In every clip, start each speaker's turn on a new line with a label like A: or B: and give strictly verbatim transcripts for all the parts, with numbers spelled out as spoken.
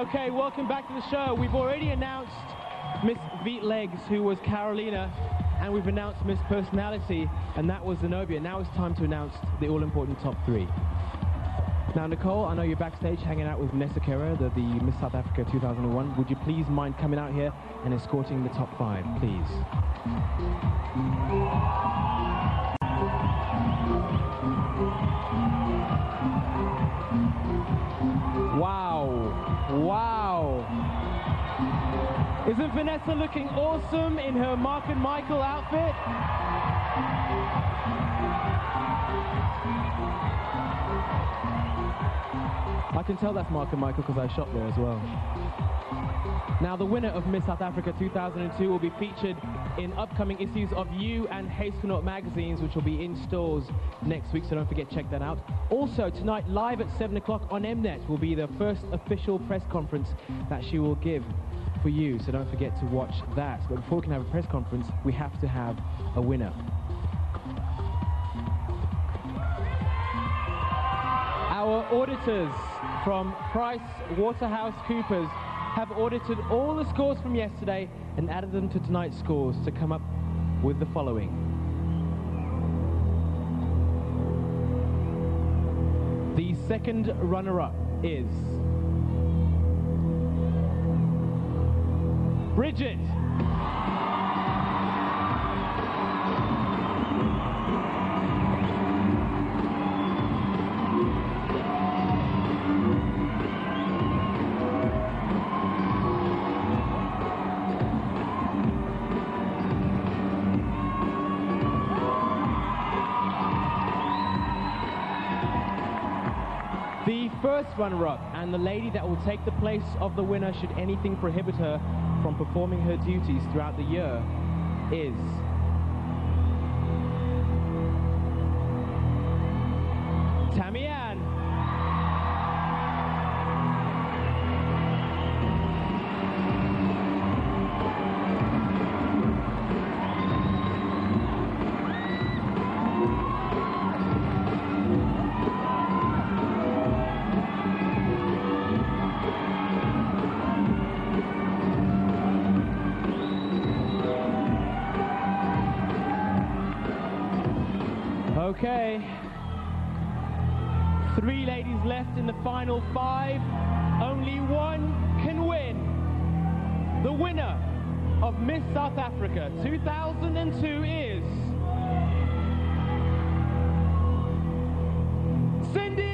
A: Okay, welcome back to the show. We've already announced Miss Veet Legs, who was Carolina, and we've announced Miss Personality, and that was Zenobia. Now it's time to announce the all-important top three. Now, Nicole, I know you're backstage hanging out with Nessa Kera, the, the Miss South Africa two thousand one. Would you please mind coming out here and escorting the top five, please? Wow. Wow. Isn't Vanessa looking awesome in her Mark and Michael outfit? I can tell that's Mark and Michael because I shot there as well. Now, the winner of Miss South Africa two thousand two will be featured in upcoming issues of You and Hazelnut magazines, which will be in stores next week, so don't forget, check that out. Also, tonight, live at seven o'clock on Mnet, will be the first official press conference that she will give for you, so don't forget to watch that. But before we can have a press conference, we have to have a winner. Our auditors from Price Waterhouse Coopers have audited all the scores from yesterday and added them to tonight's scores to come up with the following. The second runner-up is Bridget. The first runner-up, and the lady that will take the place of the winner should anything prohibit her from performing her duties throughout the year, is Tammy Ann. Okay, three ladies left in the final five. Only one can win. The winner of Miss South Africa two thousand two is Cindy.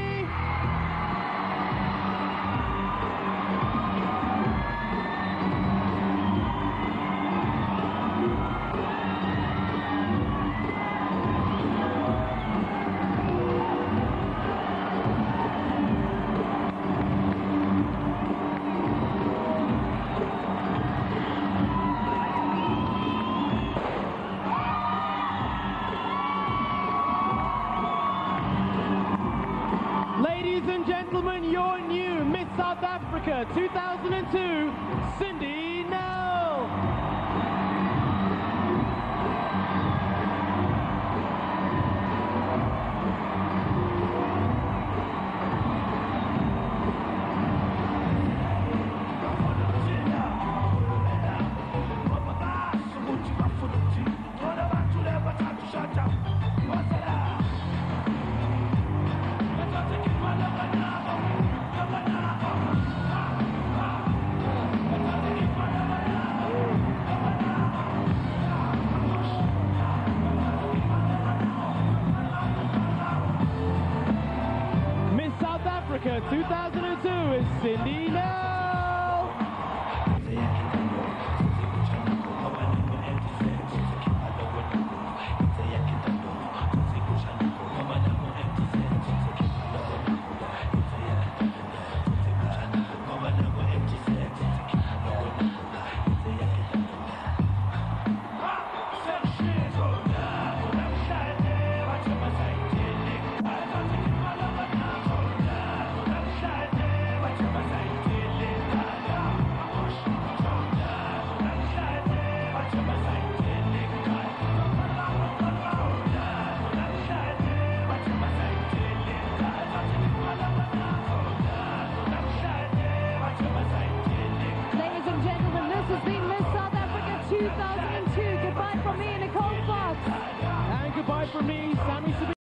A: Ladies and gentlemen, your new Miss South Africa two thousand two, Cindy Nell.
B: two thousand two. Goodbye from me, Nicole Fox.
A: And goodbye from me, Sammy Sabine.